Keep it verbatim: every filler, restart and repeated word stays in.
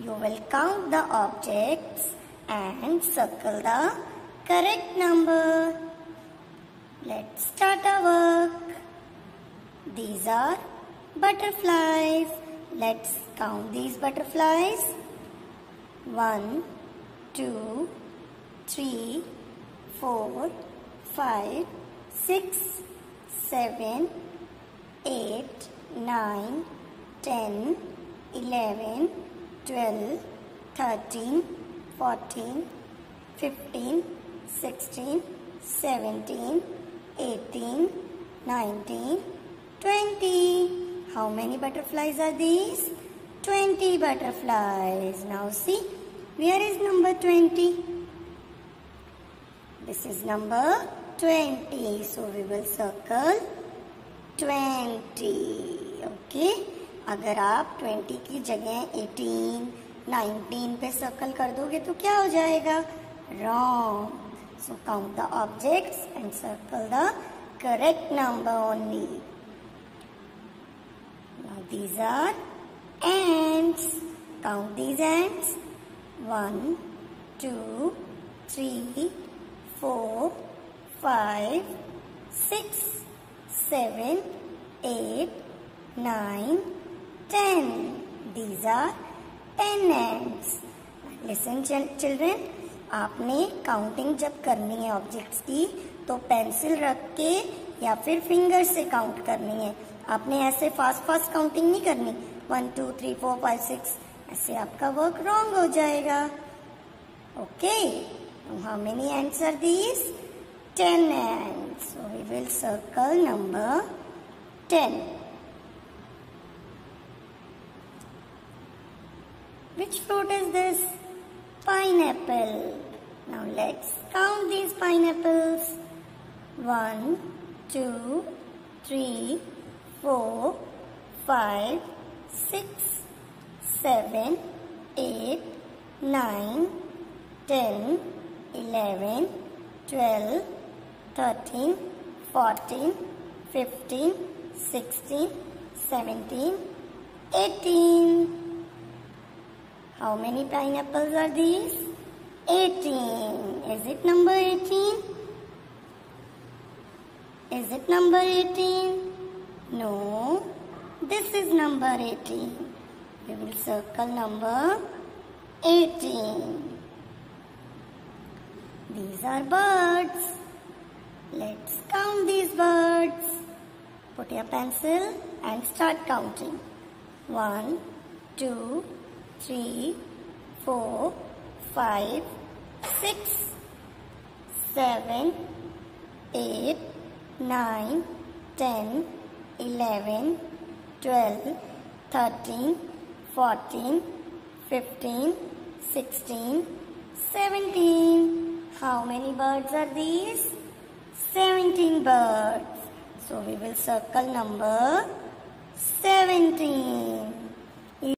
You will count the objects and circle the correct number. Let's start our work. These are butterflies. Let's count these butterflies. One, two, three, four, five, six, seven, eight, nine, ten, eleven, twelve, thirteen, fourteen, fifteen, sixteen, seventeen, eighteen, nineteen, twenty. How many butterflies are these? twenty butterflies. Now see, where is number twenty? This is number twenty. So we will circle twenty. Okay. अगर आप twenty की जगह eighteen, nineteen पे circle कर दोगे तो क्या हो जाएगा? Wrong. So count the objects and circle the correct number only. Now these are ants. Count these ants. One, two, three, four, five, six, seven, eight, nine, ten. These are ten ants. Listen children, आपने counting जब करनी है objects की तो pencil रख के या फिर फिंगर से काउंट करनी है. आपने ऐसे फास्ट फास्ट काउंटिंग नहीं करनी. One two three four five six ऐसे आपका वर्क रॉन्ग हो जाएगा. Okay. How many ants are these? ten ants. So we will circle number ten. Which fruit is this? Pineapple. Now let's count these pineapples. One, two, three, four, five, six, seven, eight, nine, ten, eleven, twelve, thirteen, fourteen, fifteen, sixteen, seventeen, eighteen. How many pineapples are these? eighteen. Is it number eighteen? Is it number eighteen? No. This is number eighteen. We will circle number eighteen. These are birds. Let's count these birds. Put your pencil and start counting. One, two, three, four, five, six, seven, eight, nine, ten, eleven, twelve, thirteen, fourteen, fifteen, sixteen, seventeen. How many birds are these? seventeen birds. So we will circle number seventeen.